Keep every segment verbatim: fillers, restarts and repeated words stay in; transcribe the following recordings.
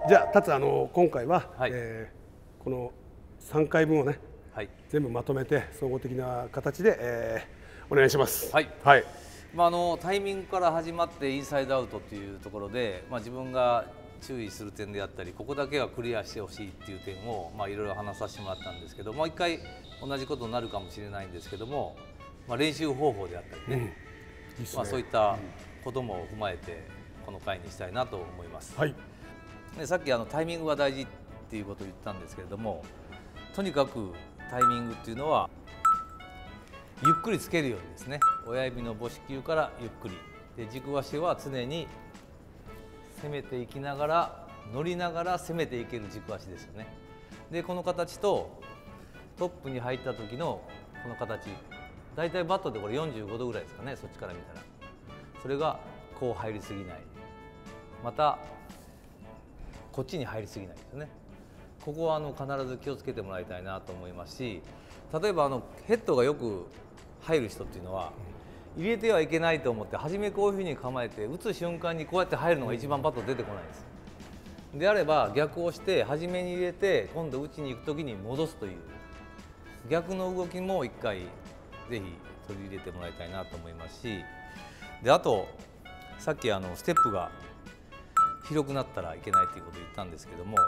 じゃあ達あの今回は、 はい、 えー、このさんかいぶんをね、はい、全部まとめて総合的な形で、えー、お願いします。 はい、 はい、 まあ、あのタイミングから始まってインサイドアウトというところで、まあ、自分が注意する点であったり、ここだけはクリアしてほしいっていう点を、まあ、いろいろ話させてもらったんですけど、もう一回同じことになるかもしれないんですけども、まあ、練習方法であったりね、うん、いいね、まあ、そういったことも踏まえてこの回にしたいなと思います。はい、でさっきあのタイミングが大事っていうことを言ったんですけれども、とにかくタイミングっていうのはゆっくりつけるようにですね、親指の母子球からゆっくりで、軸足は常に攻めていきながら乗りながら攻めていける軸足ですよね。でこの形とトップに入った時のこの形、だいたいバットでこれよんじゅうごどぐらいですかね、そっちから見たら。それがこう入りすぎない、またこっちに入りすぎないですね。ここはあの必ず気をつけてもらいたいなと思いますし、例えばあのヘッドがよく入る人っていうのは入れてはいけないと思って初めこういうふうに構えて打つ瞬間にこうやって入るのが一番バット出てこないです。であれば逆をして初めに入れて今度打ちに行く時に戻すという逆の動きも一回ぜひ取り入れてもらいたいなと思いますし、であとさっきあのステップが広くなったらいけないということを言ったんですけども、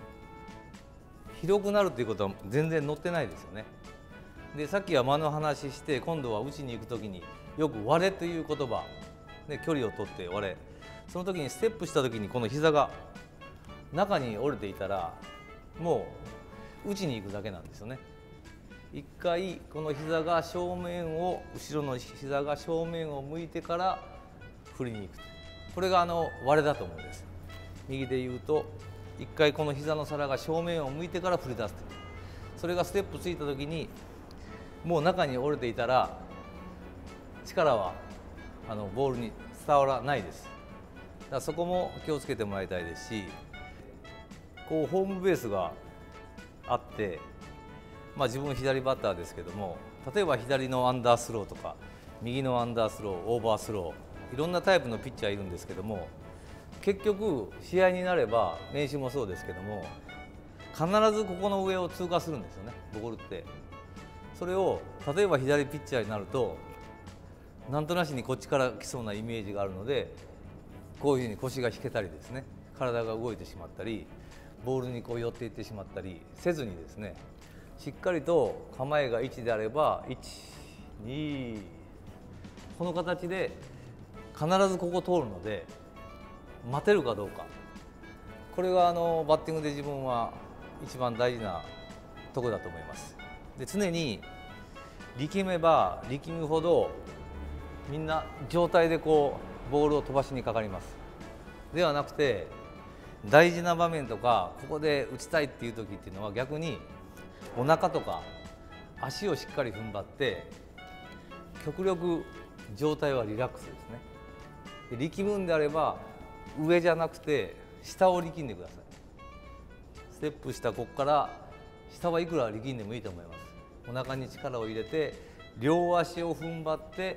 広くなるということは全然載ってないですよね。でさっきは間の話して、今度は打ちに行く時によく割れという言葉、ね、距離を取って割れ、その時にステップした時にこの膝が中に折れていたらもう打ちに行くだけなんですよね。一回この膝が正面を後ろの膝が正面を向いてから振りに行く、これがあの割れだと思うんです。右で言うと一回この膝の皿が正面を向いてから振り出すという、それがステップついた時にもう中に折れていたら力はあのボールに伝わらないです。だからそこも気をつけてもらいたいですし、こうホームベースがあって、まあ、自分左バッターですけども、例えば左のアンダースローとか右のアンダースロー、オーバースロー、いろんなタイプのピッチャーいるんですけども、結局試合になれば練習もそうですけども必ずここの上を通過するんですよね、ボールって。それを例えば左ピッチャーになるとなんとなしにこっちから来そうなイメージがあるので、こういうふうに腰が引けたりですね、体が動いてしまったりボールにこう寄っていってしまったりせずにですね、しっかりと構えがいちであればいち、に、この形で必ずここ通るので待てるかどうか、これがあのバッティングで自分は一番大事なところだと思います。で常に力めば力むほどみんな状態でこうボールを飛ばしにかかります。ではなくて大事な場面とかここで打ちたいっていう時っていうのは逆にお腹とか足をしっかり踏ん張って極力状態はリラックスですね。で力むんであれば上じゃなくて下を力んでください。ステップしたここから下はいくら力んでもいいと思います。お腹に力を入れて両足を踏ん張って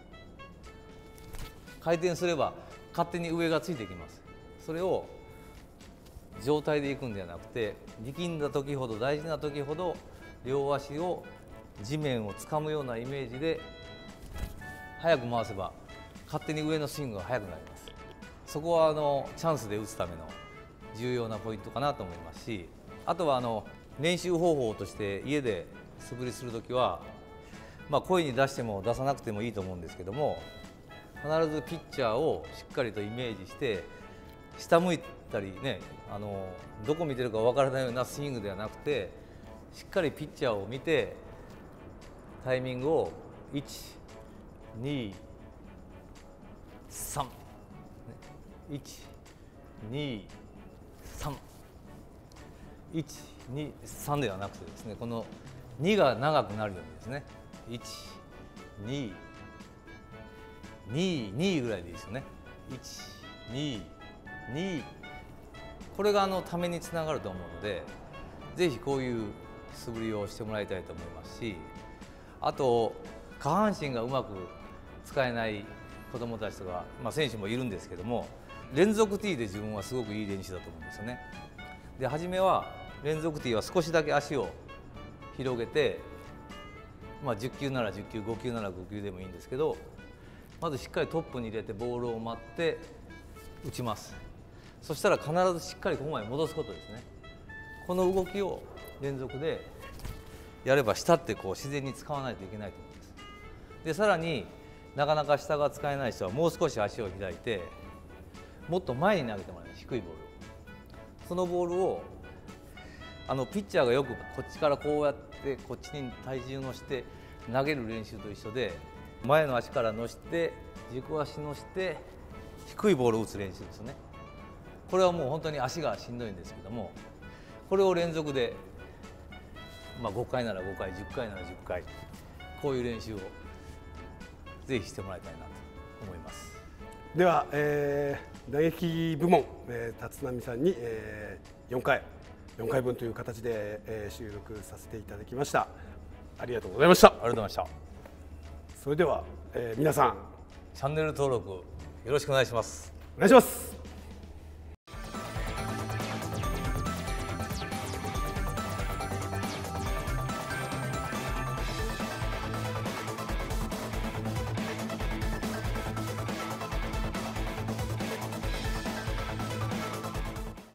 回転すれば勝手に上がついてきます。それを状態でいくんではなくて、力んだ時ほど大事な時ほど両足を地面をつかむようなイメージで早く回せば勝手に上のスイングが速くなります。そこはあのチャンスで打つための重要なポイントかなと思いますし、あとはあの練習方法として家で素振りするときは、まあ、声に出しても出さなくてもいいと思うんですけども、必ずピッチャーをしっかりとイメージして下向いたりね、あのどこ見てるかわからないようなスイングではなくて、しっかりピッチャーを見てタイミングをいち、に、さん、いち、に、さん、いち、に、さんではなくてですね、このにが長くなるようにですね、いち、に、に、にぐらいでいいですよね。いち、に、に、これがあのためにつながると思うので、ぜひこういう素振りをしてもらいたいと思いますし、あと下半身がうまく使えない子どもたちとか、まあ、選手もいるんですけども、 連続 T で自分はすごくいい練習だと思うんですよね。で初めは連続 T は少しだけ足を広げて、まあ、じゅっきゅうならじゅっきゅう、ごきゅうならごきゅうでもいいんですけど、まずしっかりトップに入れてボールを待って打ちます。そしたら必ずしっかりここまで戻すことですね。この動きを連続でやれば下ってこう自然に使わないといけないと思います。でさらになかなか下が使えない人はもう少し足を開いてもっと前に投げてもらいます。低いボールを、そのボールをあのピッチャーがよくこっちからこうやってこっちに体重乗せて投げる練習と一緒で、前の足から乗せて軸足乗せて低いボールを打つ練習ですね。これはもう本当に足がしんどいんですけども、これを連続で、まあ、ごかいならごかい、じゅっかいならじゅっかい、こういう練習をぜひしてもらいたいなと思います。 では、えー、打撃部門、えー、立浪さんに、えー、よんかいよんかいぶんという形で、えー、収録させていただきました。ありがとうございました。ありがとうございました。 それでは、えー、皆さんチャンネル登録よろしくお願いします。 お願いします。